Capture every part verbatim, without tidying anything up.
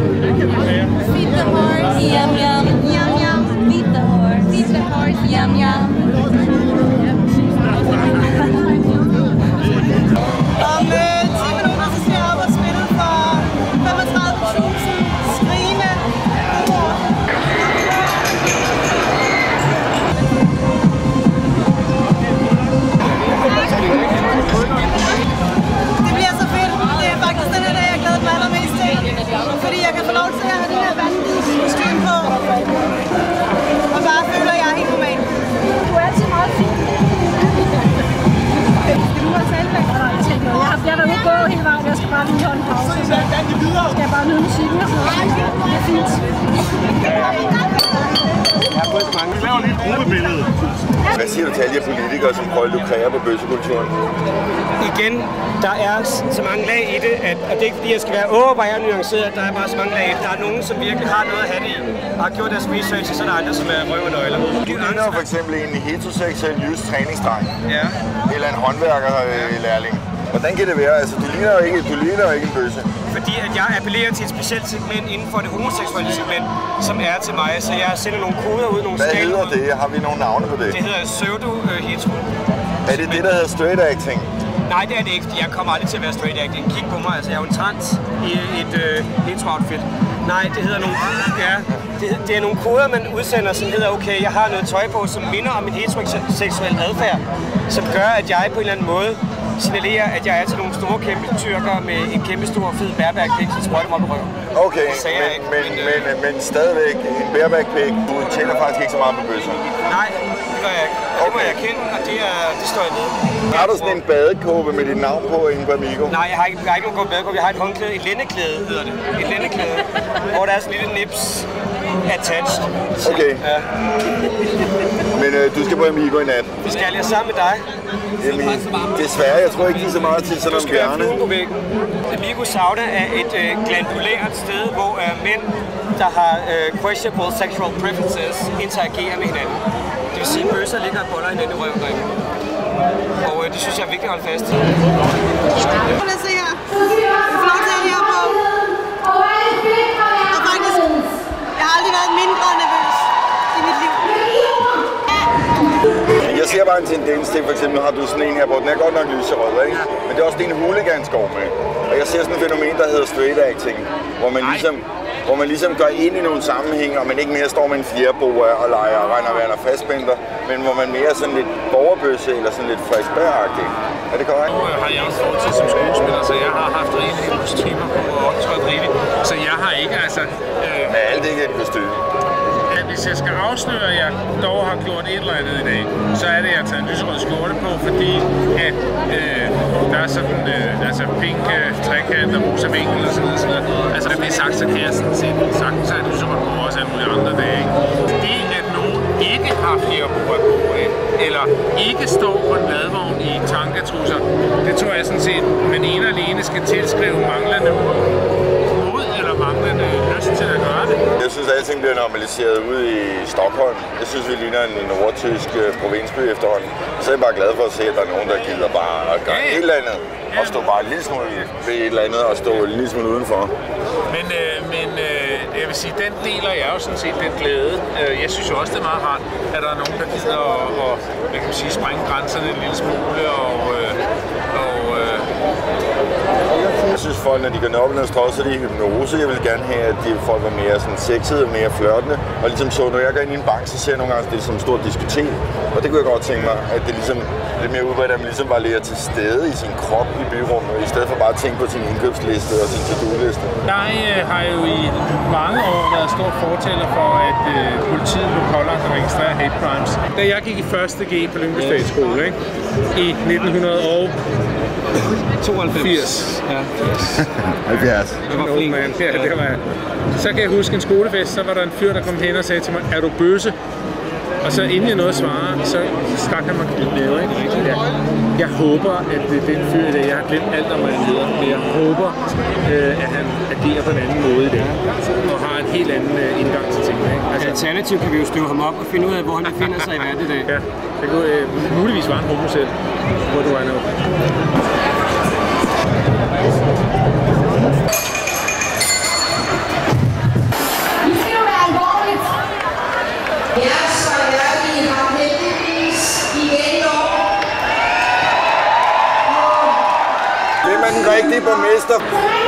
Feed the horse, yum yum, yum yum. Feed the horse, feed the horse, yum yum. Om øh, ti minutter så skal jeg op og spille for femogtredive tusind skrigende ord. Det bliver så fedt. Det er faktisk den her dag, jeg glæder mig allermest til. Fordi jeg kan få lov til at have det her vanvittige kostume på. Og bare føler, at jeg er helt normal. Du er altid meget fin. Du har talvæk, og der er ikke noget. Jeg har, jeg har været ude at gå hele vejen, jeg skal bare lige holde en pause. Så skal jeg bare nyde musikken og sådan noget. Det er fint. Vi laver lige et gruppebillede. Hvad siger du til alle de politikere, som prøver at lukrere på bøssekulturen? Igen, der er så mange lag i det, at, at det er ikke fordi, jeg skal være overvejer nuanceret, der er bare så mange lag i det. Der er nogen, som virkelig har noget at have det i, og har gjort deres research, og så er der andre, som er røv og nøgler. Du ligner for eksempel en heteroseksuel jysk træningsdreng. Ja. Eller en håndværkerlærling. Hvordan kan det være? Altså, du ligner jo ikke, du ligner jo ikke en bøsse. Fordi at jeg appellerer til et specielt segment inden for det homoseksuelle segment, som er til mig, så jeg sender nogle koder ud, nogle Hvad skaler hedder det? Har vi nogle navne på det? Det hedder pseudo-hetero. Er det det, der hedder straight acting? Nej, det er det ikke, fordi jeg kommer aldrig til at være straight acting. Kig på mig, altså jeg er jo en trans i et øh, hetero-outfit. Nej, det hedder nogle, ja, det, det er nogle koder, man udsender, som hedder, okay, jeg har noget tøj på, som minder om en heteroseksuel adfærd, som gør, at jeg på en eller anden måde signalerer, at jeg er til nogle store kæmpe tyrker med en kæmpe stor fed bareback-pik, som sprøjter mig på røven. Okay, men, ikke, men, men, men, men, men stadigvæk en bareback-pik, du tjener faktisk ikke så meget på bøsser. Nej, det gør jeg ikke. Og det må jeg erkende, og det, er, det står jeg ved. Har du sådan en badekåbe med dit navn på inde på Amigo? Nej, jeg har ikke, jeg har ikke nogen badekåbe. Jeg har et håndklæde, et lændeklæde hedder det. Et lændeklæde, hvor der er sådan en lille nips attached. Okay. Ja. Men øh, du skal på Amigo i nat. Vi skal lige sammen med dig. Jamen, desværre, jeg tror ikke, de er så meget til sådan nogle gerne. Du skal Amigo Sauna er et øh, glandulært sted, hvor øh, mænd, der har øh, questionable sexual preferences, interagerer med hinanden. Det vil sige, at bøsser ligger og boller hinanden i røven. Og øh, det synes jeg er vigtigt at holde fast i. Prøv at se her. Jeg får lov til at her på. Og faktisk, jeg har aldrig været mindre nervøs i mit liv. Jeg ser bare en tendens til, for eksempel har du sådan en her, hvor den er godt nok lyserød, ikke? Men det er også det en hooliganskov med. Og jeg ser sådan et fænomen, der hedder straight acting, hvor man ligesom, hvor man ligesom går ind i nogle sammenhænge, og man ikke mere står med en fjerboa og leger og regner værende fastspænder, men hvor man mere sådan lidt borgerbøsse eller sådan lidt Frederiksberg-agtig. Er det korrekt? Nu har jeg også fortid som skuespiller, så jeg har haft rigelige kostymer på og optrådt rigeligt. Så jeg har ikke, altså... Øh... Men alt det ikke er et kostyme. Hvis jeg skal afsløre, at jeg dog har gjort et eller andet i dag, så er det, at jeg har taget en lyserød skjorte på, fordi at øh, der er sådan øh, altså pink øh, trekant og rosa vinkel og sådan noget. Sådan noget. Altså, når det er sagt, så kan jeg sådan set sagtens have en lyserød på også alle mulige andre dage. Det, at nogen ikke har flere bruger på det, eller ikke står på en ladvogn i tanketrusser, det tror jeg sådan set, man ene og alene skal tilskrive manglende mod eller manglende lyst til at gøre det. Jeg synes, at alting bliver normaliseret ude i Stockholm. Jeg synes, vi ligner en nordtysk provinsby efterhånden. Så er jeg bare glad for at se, at der er nogen, der gider bare at gøre et eller andet. Og stå bare en lille smule ved et eller andet og stå en lille smule udenfor. Men, øh, men øh, jeg vil sige, den deler jeg jo sådan set, den glæde. Jeg synes jo også, det er meget rart, at der er nogen, der gider at, og, hvad kan man sige, sprænge grænserne en lille smule. Og, øh, og, øh, jeg synes, folk, når de går op i noget strøg, så er det hypnose. Jeg vil gerne have, at de folk var mere sådan sexede og mere flirtende. Og ligesom så, når jeg går ind i en bank, så ser jeg nogle gange, at det er som et stort diskotek. Og det kunne jeg godt tænke mig, at det ligesom lidt mere udbredt, at man ligesom bare lærer til stede i sin krop i byrummet, i stedet for bare at tænke på sin indkøbsliste og sin to-do-liste. Jeg øh, har jo i mange år været stor fortæller for, at øh, politiet blev pålagt at registrere hate crimes. Da jeg gik i første G på Lyngby Statsskole, ikke? I nitten tooghalvfems. Ja. halvfjerds. Det var flink. Ja, det var jeg. Så kan jeg huske en skolefest, så var der en fyr, der kom hen og sagde til mig, er du bøsse? Og så inden jeg nåede at svare, så stak han mig lidt ned, ikke? Ja. Jeg håber, at det er den fyr i dag. Jeg har glemt alt om, hvad han hedder. Men jeg håber, øh, at han agerer på en anden måde i dag. Og har en helt anden øh, indgang til tingene, ikke? Altså, alternativt kan vi jo støve ham op og finde ud af, hvor han befinder sig i verden i dag. Ja, det kunne øh, muligvis være en homo selv. Hvor du er nu. borgmester.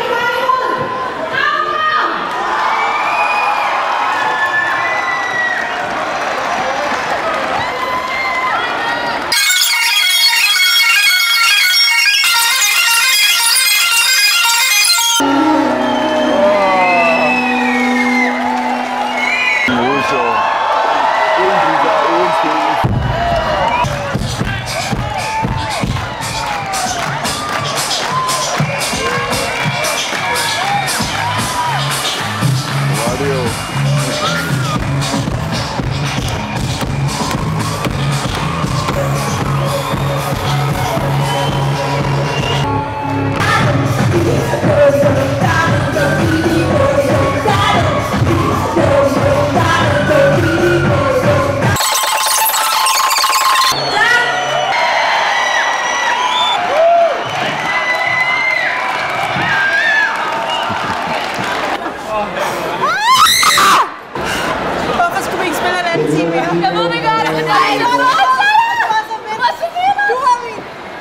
Hvorfor skulle vi ikke spille en anden time mere? Jeg ved det godt, men det er ikke noget. Du har min.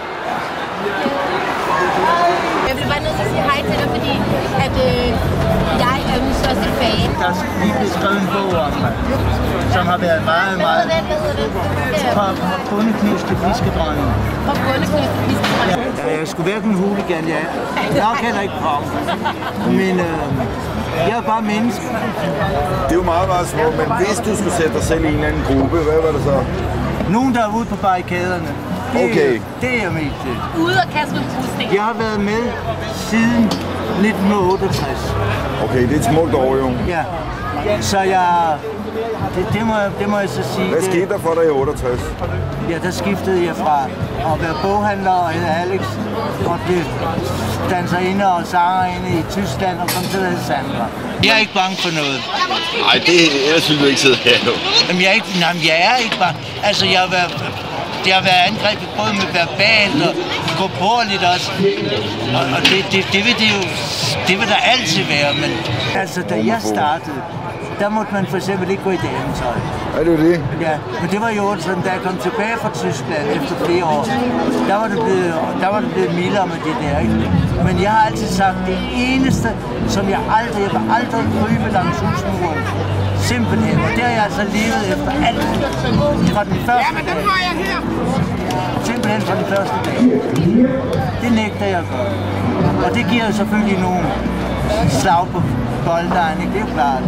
Jeg bliver bare nødt til at sige hej til dig, fordi at, øh, jeg er min største fan. Der er lige blevet skrevet en bog om mig, som har været meget, meget... Hvad hedder det? Hvad hedder det? Fra bundeknivske fiskedronning. Fra bundeknivske fiskedronning. Ja, jeg skulle hverken hooligan, jeg er nok heller ikke fra. Men øh, jeg er bare menneske. Det er jo meget, meget smukt, men hvis du skulle sætte dig selv i en eller anden gruppe, hvad var det så? Nogen, der er ude på barrikaderne. Det, Okay. Det er jeg med til. Ude og kaste nogle pusning. Jeg har været med siden nitten otteogtres. Okay, det er et smukt år jo. Ja. Så jeg... Det, det, må, det må jeg så sige. Hvad det, skete der for dig i otteogtres? Ja, der skiftede jeg fra at være boghandler og hedder Alex, og blev danserinde og sangerinde i Tyskland og kom til at hedde Sandra. Jeg er ikke bange for noget. Nej, det ellers ville du ikke sidde her jo. Jamen, jeg er ikke, nej, jeg er ikke bange. Altså, jeg har været, det har været angrebet både med verbalt og korporligt også. Og, og det, det, det, vil det jo, det vil der altid være, men altså, da jeg startede, der måtte man for eksempel ikke gå i dametøj. Er det jo det? Ja, men det var jo sådan, da jeg kom tilbage fra Tyskland efter flere år, der var det blevet, der var det blevet mildere med det der, ikke? Men jeg har altid sagt, det eneste, som jeg aldrig, jeg vil aldrig krybe langs husmuren. Simpelthen, og det har jeg altså levet efter alt fra den første dag. Simpelthen fra den første dag. Det nægter jeg at gøre. Og det giver jo selvfølgelig nogle slag på bolddejen, ikke? Det er jo klart.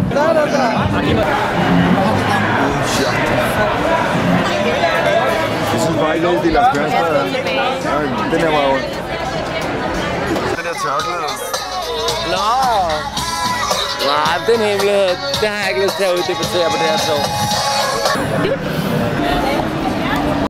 Jeg synes bare ikke noget, det er Lars Bjørnsberg. Den her var jo... Den der tørklæde. Nå! Nej, den hemmelighed, det har jeg ikke lyst til at uddebattere på det her tog.